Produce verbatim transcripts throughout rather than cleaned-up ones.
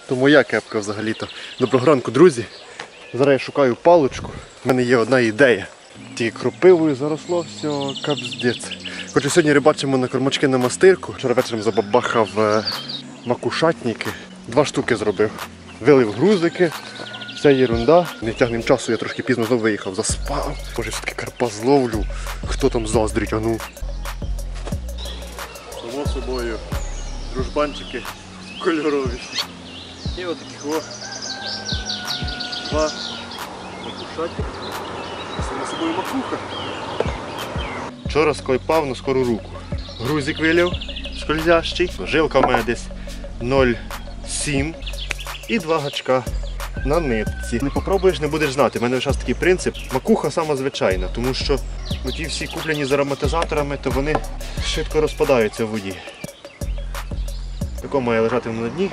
То моя кепка взагалі-то. Доброго ранку, друзі. Зараз я шукаю паличку. У мене є одна ідея. Тільки кропивою заросло, все, капздець. Хоча сьогодні рибачимо на кормачки на мастирку. Вчора вечором забабахав е, макушатники. Два штуки зробив. Вилив грузики. Вся єрунда. Не тягнем часу, я трошки пізно знову виїхав, заспав. Боже, все-таки карпа зловлю. Хто там заздрить, а ну. Само собою. Дружбанчики кольорові. І от таких о. Два макушатики. Само собою макуха. Вчора скойпав на скору руку. Грузик виляв, скользящий. Жилка в мене десь нуль сім і два гачка на нитці. Не попробуєш, не будеш знати. У мене зараз такий принцип. Макуха сама звичайна, тому що ну, ті всі куплені з ароматизаторами, то вони швидко розпадаються в воді. Тако має лежати на дні.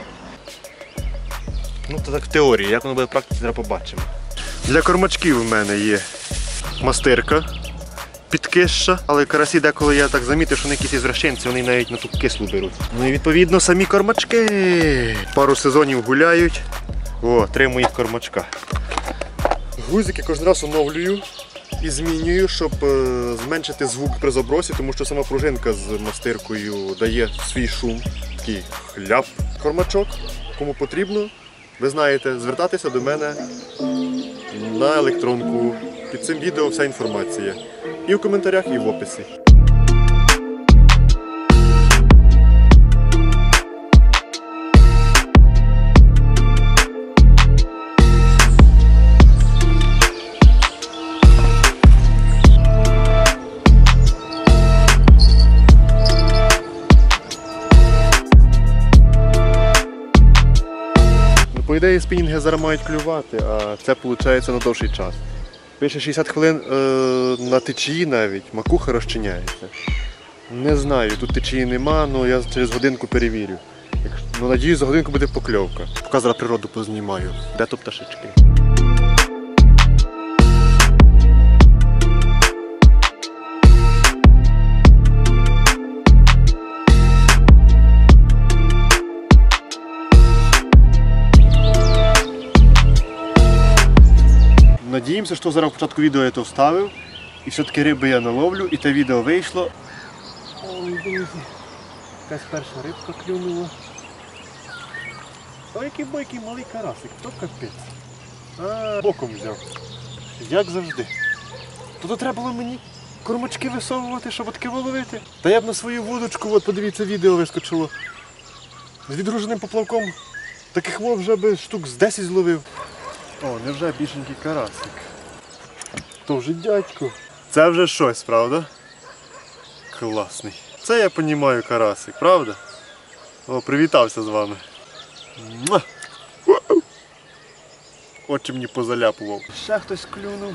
Ну то так в теорії, як воно буде в практиці, зараз побачимо. Для кормачків у мене є мастирка, підкисша, але карасі деколи я так замітив, що вони якісь ізвращенці, вони навіть на ту кислу беруть. Ну і відповідно самі кормачки. Пару сезонів гуляють. О, три моїх кормачка. Грузики кожен раз оновлюю і змінюю, щоб е, зменшити звук при забросі, тому що сама пружинка з мастиркою дає свій шум. Такий хляп. Кормачок, кому потрібно, ви знаєте, звертатися до мене на електронку. Під цим відео вся інформація. І в коментарях, і в описі. По ідеї спінінги зараз мають клювати, а це виходить на довший час. Пише шістдесят хвилин е, на течії навіть, макуха розчиняється. Не знаю, тут течії нема, але я через годинку перевірю. Ну, надіюсь, за годинку буде покльовка. Поки зараз природу познімаю. Де тут пташечки? Надіємося, що зараз в початку відео я то вставив, і все-таки риби я наловлю, і те відео вийшло. Ой, друзі, якась перша рибка клюнула. Ой, який бойкий малий карасик, то капець. А, боком взяв. Як завжди. Тут треба було мені кормачки висовувати, щоб таке виловити. Та я б на свою вудочку, от подивіться, відео вискочило. З відгруженим поплавком. Таких вов вже би штук з десять зловив. О, невже більшенький карасик. То вже дядько. Це вже щось, правда? Класний. Це я розумію карасик, правда? О, привітався з вами. Муа! Очі мені позаляпував. Ще хтось клюнув.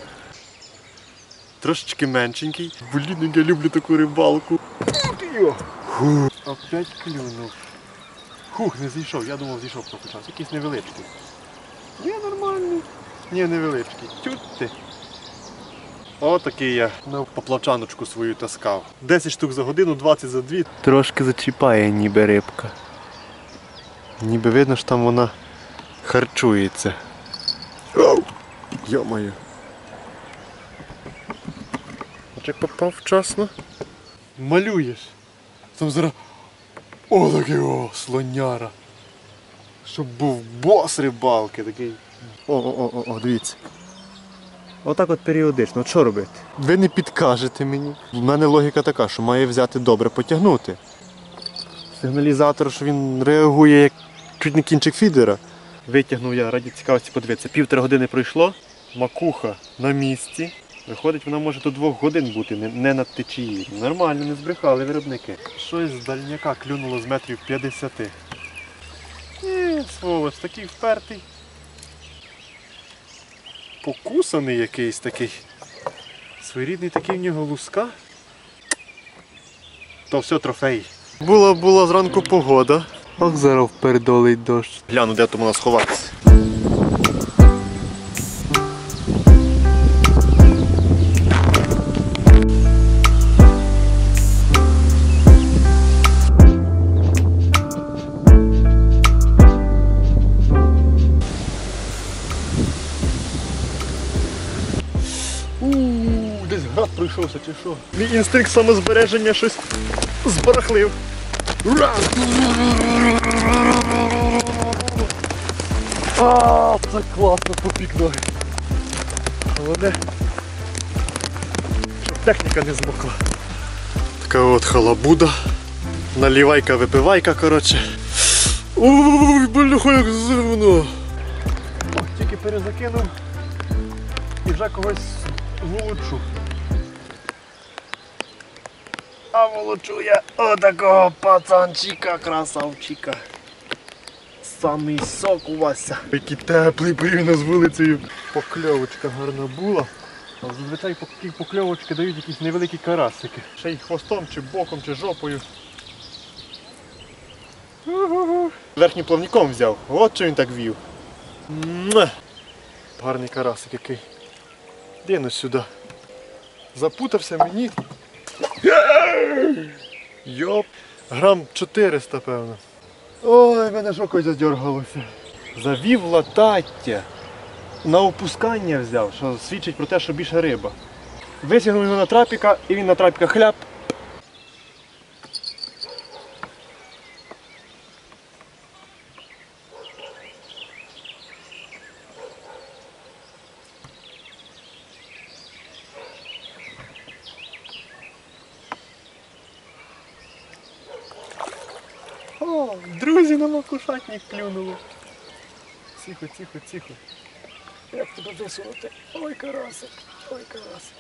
Трошечки меншенький. Блін, я люблю таку рибалку. Фу. Опять клюнув. Хух, не зійшов. Я думав, зійшов трохи час. Якийсь невеличкий. Є нормальний. Ні, невеличкий. Тють ти. Отакий я на поплавчаночку свою таскав. десять штук за годину, двадцять за дві. Трошки зачіпає ніби рибка. Ніби видно, що там вона харчується. Оу! Йо-моє. Як попав вчасно. Малюєш. Там зараз... О, такий о, слоняра. Щоб був бос рибалки такий. О-о-о, дивіться. Отак от періодично. От що робити? Ви не підкажете мені. В мене логіка така, що має взяти добре потягнути. Сигналізатор, що він реагує як чуть не кінчик фідера. Витягнув я, раді цікавості подивитися. Півтори години пройшло, макуха на місці. Виходить, вона може до двох годин бути, не на течії. Нормально, не збрехали виробники. Щось з дальняка клюнуло з метрів п'ятдесяти. Ні, сволоч, такий впертий. Покусаний якийсь такий. Своєрідний такий в нього луска. То все трофей. Була була зранку погода. Ох, зараз впердолить дощ. Гляну, де там у нас сховатися. знайшовся чи що? Мій інстинкт самозбереження щось збарахлив. Ура! А, це класно попік ноги. Головне, щоб техніка не змокла. Така от халабуда. Наливайка, випивайка, коротше. Ой, бляха, як зимно. Ох, тільки перезакинув і вже когось волочу. А волочу я отакого пацанчика, красавчика. Самий сок у Вася. Який теплий порівняно з вулицею. Покльовочка гарна була. А зазвичай такі покльовочки дають якісь невеликі карасики. Ще й хвостом, чи боком, чи жопою. Верхнім плавником взяв. От що він так вів. Муа! Гарний карасик який. Дину сюди. Запутався мені. Йоп. Грам чотириста, певно. Ой, мене ж око задергалося. Завів латаття. На опускання взяв, що свідчить про те, що більше риба. Висягнув його на трапіка, і він на трапіка хляп. О, друзі, на макушатник клюнуло. Тихо, тихо, тихо. Як тебе висунути? Ой, карасик, ой, карасик.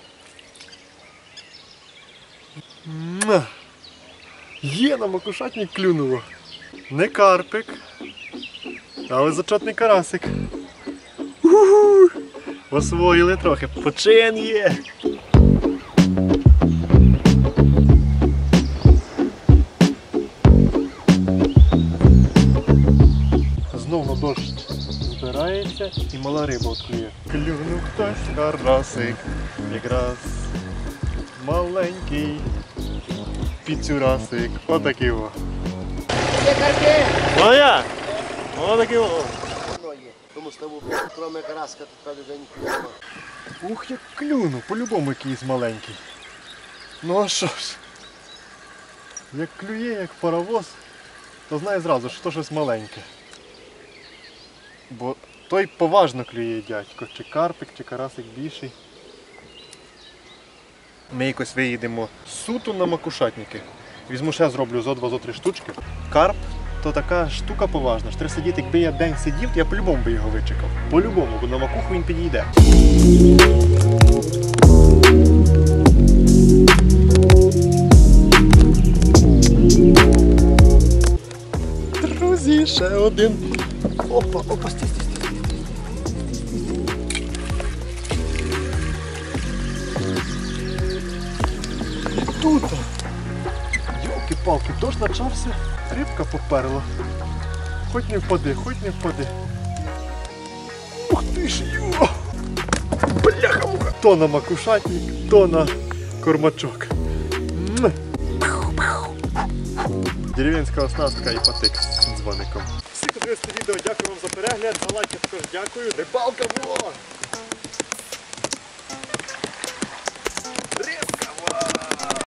Муа! Є, на макушатник клюнуло. Не карпик, але зачетний карасик. У-ху! Освоїли трохи. Почин є. Знов на дощ збирається і мала риба відклює. Клюнув хтось карасик, якраз маленький піцюрасик. Отакий о. Ну як? Отакий о. Тому що кроме караска тут правда вже ніхто нема. Ух, як клюнув, по-любому якийсь маленький. Ну а що ж? Як клює, як паровоз, то знає зразу, що то щось маленьке. Бо той поважно клює дядько, чи карпик, чи карасик більший. Ми якось виїдемо суто на макушатники. Візьму ще зроблю зо два, зо три штучки. Карп то така штука поважна. Ж треба сидіти, якби я день сидів, то я по-любому би його вичекав. По-любому, бо на макуху він підійде. Друзі, ще один. Опа, опа, стій, стій, стій. Тут. Йолки-палки, дощ почався, рибка поперла. Хоч не впади, хоч не впади. Ух ти ж, йо! Бляха-муха! То на макушатник, то на кормачок. Дерев'янська оснастка і патик з дзвоником. Всі, хто дивився відео, дякую вам за перегляд, за лайки також дякую. Рибалка була!